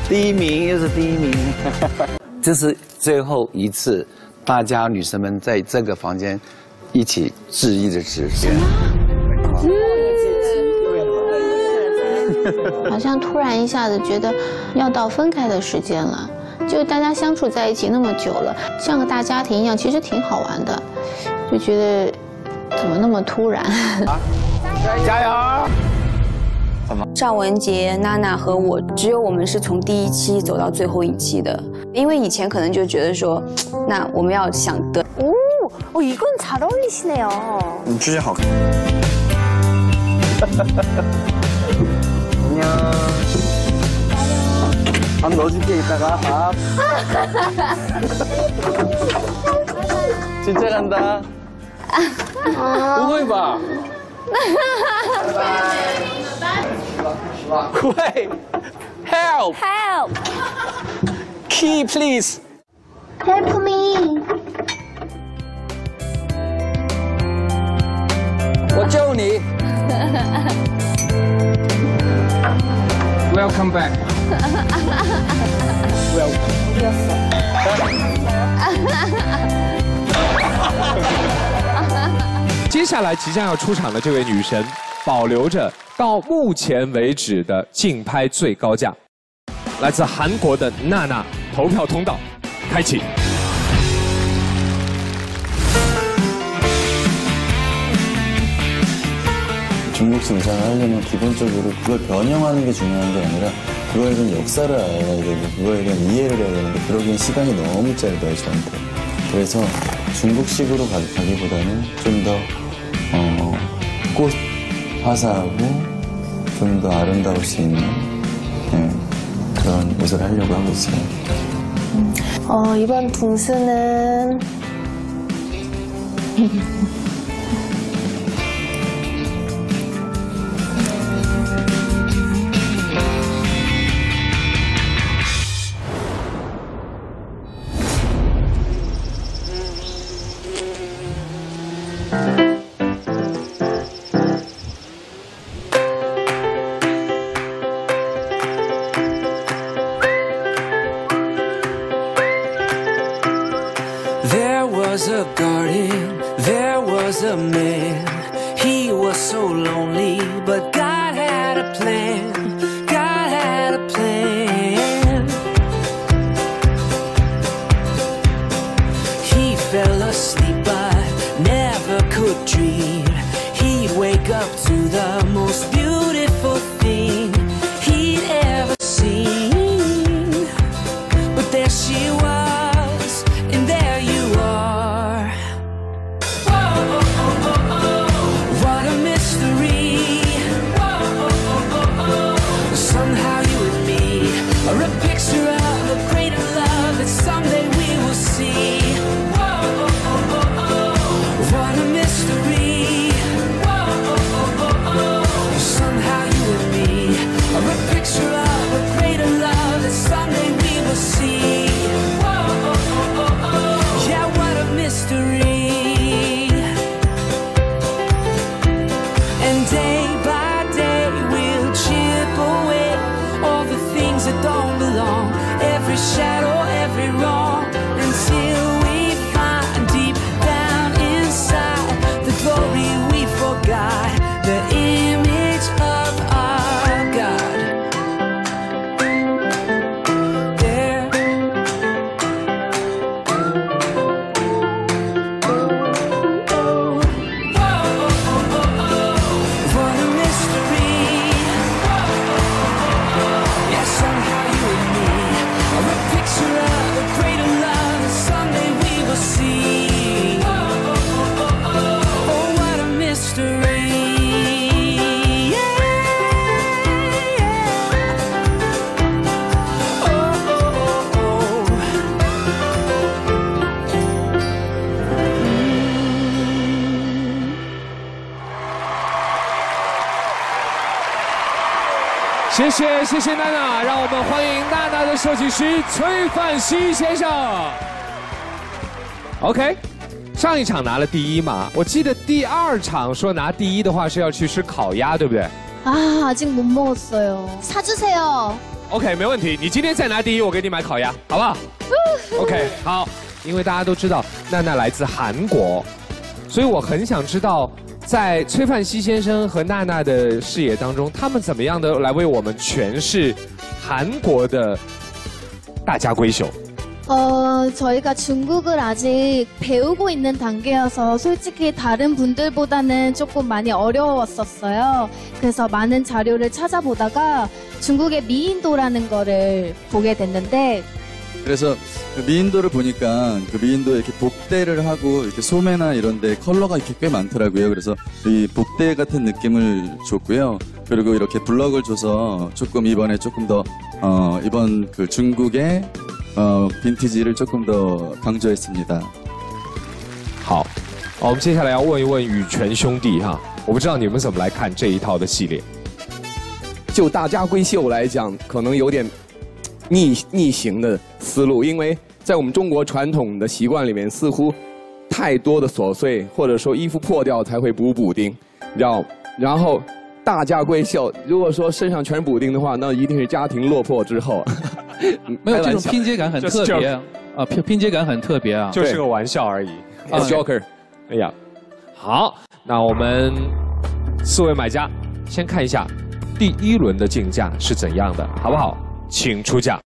第一名又是第一名。这是最后一次，大家女生们在这个房间一起致意的纸片。 好像突然一下子觉得要到分开的时间了，就大家相处在一起那么久了，像个大家庭一样，其实挺好玩的，就觉得怎么那么突然？ 加油！ 尚雯婕、娜娜和我，只有我们是从第1期走到最后1期的，因为以前可能就觉得说，那我们要想得。 이건 잘 어울리시네요. 주제好看。 안녕. 밥 넣어줄게 이따가 밥. 진짜 간다. 오고 봐. Wait. Help. Help. Key please. Help me. 我救你。Welcome back. Welcome. 接下来即将要出场的这位女神，保留着到目前为止的竞拍最高价，来自韩国的娜娜，投票通道开启。 중국식 의상을 하려면 기본적으로 그걸 변형하는 게 중요한 게 아니라 그거에 대한 역사를 알아야 되고 그거에 대한 이해를 해야 되는데 그러기엔 시간이 너무 짧아요 저한테. 그래서 중국식으로 가기보다는 좀 더 꽃 화사하고 좀 더 아름다울 수 있는 그런 옷을 하려고 하고 있어요. 이번 붕스는 There was a garden, there was a man. He was so lonely, but God had a plan. God had a plan. He fell asleep, but never could dream. He'd wake up to the most beautiful thing he'd ever seen. But there she was, and there you are. What a mystery. Somehow you and me are a picture of a greater love that someday we will see. What a mystery. Somehow you and me are a picture of a greater love that someday we will see. Yeah, what a mystery. And day by day we'll chip away all the things that don't belong, every shadow, every wrong, until we find deep down inside the glory we forgot, the image of our God. There. What a mystery. Yeah, somehow you and me are a picture of a greater love that someday we will see. Oh, what a mystery. Yeah, yeah. Oh, oh, oh, oh. 谢谢谢谢娜娜，让我们欢迎娜娜的设计师崔范熙先生。OK， 上一场拿了第1嘛，我记得第2场说拿第1的话是要去吃烤鸭，对不对？ 아, 아직 못 먹었어요. 사주세요. OK， 没问题。你今天再拿第一，我给你买烤鸭，好不好？OK， 好。因为大家都知道娜娜来自韩国，所以我很想知道，在崔范熙先生和娜娜的视野当中，他们怎么样的来为我们诠释韩国的大家闺秀。 저희가 중국을 아직 배우고 있는 단계여서 솔직히 다른 분들보다는 조금 많이 어려웠었어요. 그래서 많은 자료를 찾아보다가 중국의 미인도라는 거를 보게 됐는데 그래서 그 미인도를 보니까 그 미인도에 이렇게 복대를 하고 이렇게 소매나 이런데 컬러가 이렇게 꽤 많더라고요. 그래서 이 복대 같은 느낌을 줬고요. 그리고 이렇게 블럭을 줘서 조금 이번에 조금 더 이번 그 중국의 빈티지를 조금 더 강조했습니다. 好，我们接下来要问一问羽泉兄弟哈，我不知道你们怎么来看这一套的系列。 就大家闺秀来讲，可能有点逆行的思路，因为在我们中国传统的习惯里面，似乎太多的琐碎，或者说衣服破掉才会补丁，你知道？然后大家闺秀，如果说身上全是补丁的话，那一定是家庭落魄之后。 没有这种拼接感很特别啊，拼接感很特别啊， 就是个玩笑而已。 Joker， 哎呀，好，那我们4位买家先看一下第1轮的竞价是怎样的，好不好？请出价。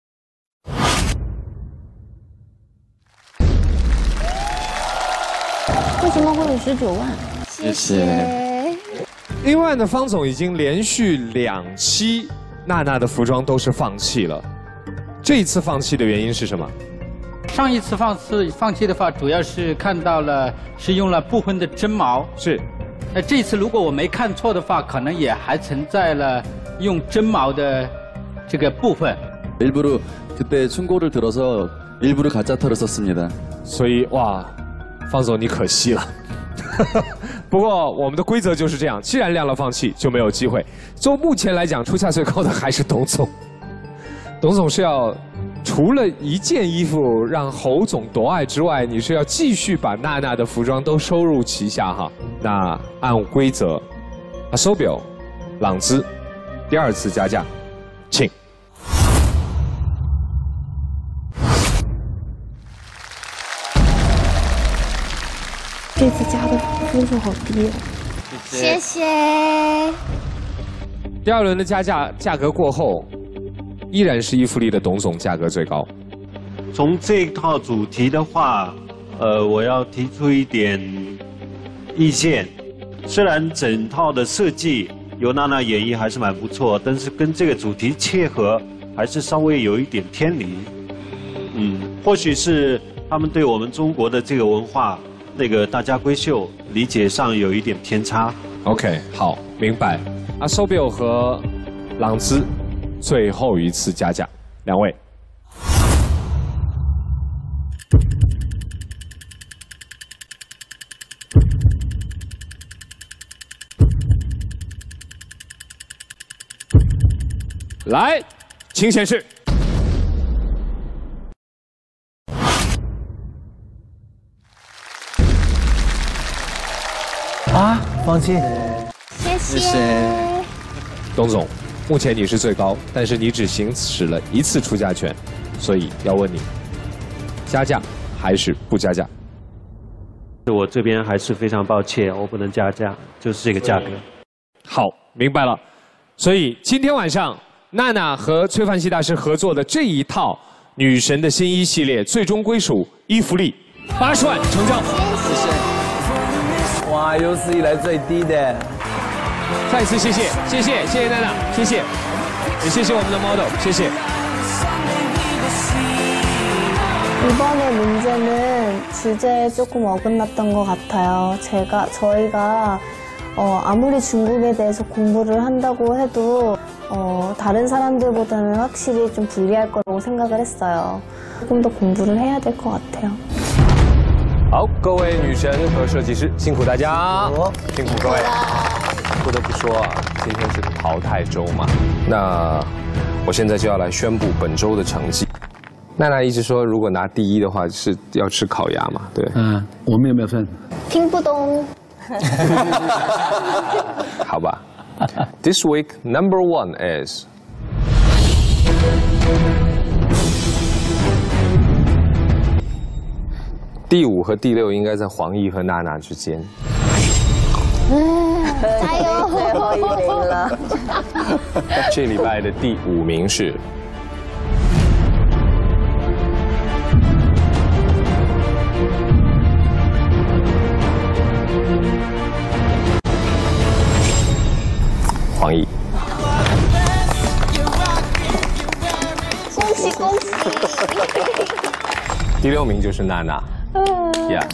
为什么会有19万？ 谢谢。 另外呢，方总已经连续2期娜娜的服装都是放弃了。 这一次放弃的原因是什么？ 上一次放弃的话，主要是看到了是用了部分的真毛。 是。 那这次如果我没看错的话，可能也还存在了用真毛的这个部分。 일부러 그때 충고를 들어서 일부러 가짜 털을 썼습니다. 所以哇，方总你可惜了。不过我们的规则就是这样，既然亮了放弃，就没有机会。就目前来讲，出价最高的还是董总。 董总是要除了1件衣服让侯总夺爱之外，你是要继续把娜娜的服装都收入旗下哈。那按规则，手表、朗姿，第2次加价，请。 这次加的分数好低。 谢谢。 第2轮的价格过后。 依然是伊芙丽的董总价格最高。 从这套主题的话，我要提出一点意见。虽然整套的设计由娜娜演绎还是蛮不错，但是跟这个主题切合还是稍微有一点偏离。或许是他们对我们中国的这个文化那个大家闺秀理解上有一点偏差。 OK， 好，明白。Sobio 和朗姿。 最后一次加价，2位。来，请显示。 啊，放弃。 谢谢。 董总。 目前你是最高，但是你只行使了1次出价权，所以要问你，加价还是不加价？ 我这边还是非常抱歉，我不能加价，就是这个价格。 好，明白了。所以今天晚上，娜娜和崔范熙大师合作的这一套女神的新衣系列，最终归属伊芙丽，80万成交。 谢谢。哇，有史以来最低的。 再次谢谢娜娜，谢谢，也谢谢我们的 model， 谢谢。 이번에 문제는 주제에 조금 어긋났던 것 같아요. 저희가 아무리 중국에 대해서 공부를 한다고 해도 다른 사람들보다는 확실히 좀 불리할 거라고 생각을 했어요. 조금 더 공부를 해야 될 것 같아요. 好，各位女神和设计师，辛苦大家，辛苦各位。 不得不说啊，今天是淘汰周嘛，那我现在就要来宣布本周的成绩。娜娜一直说，如果拿第1的话是要吃烤鸭嘛，对。 我们有没有份？ 听不懂。 好吧。This week number 1 is 第5和第6应该在黄奕和娜娜之间。 加油！ 最后1名了。 这礼拜的第5名是黄奕。 恭喜恭喜！ 第6名就是娜娜。呀。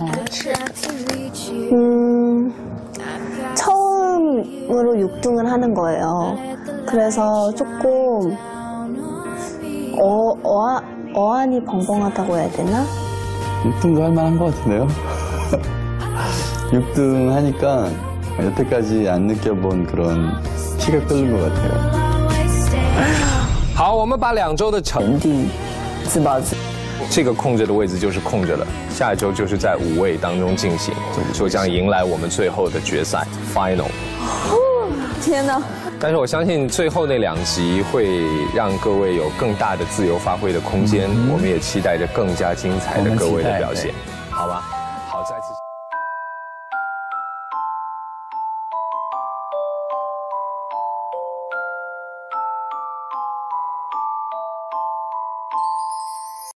처음으로 6등을 하는 거예요. 그래서 조금 어안이 벙벙하다고 해야 되나? 6등도 할 만한 것 같은데요? 6등 하니까 여태까지 안 느껴본 그런 피가 끓는 것 같아요. 好，我们把2周的成绩自报自。这个空着的位置就是空着了，下一周就是在5位当中进行，就将迎来我们最后的决赛 final。 天哪！ 但是我相信最后那2集会让各位有更大的自由发挥的空间，我们也期待着更加精彩的各位的表现，好吧？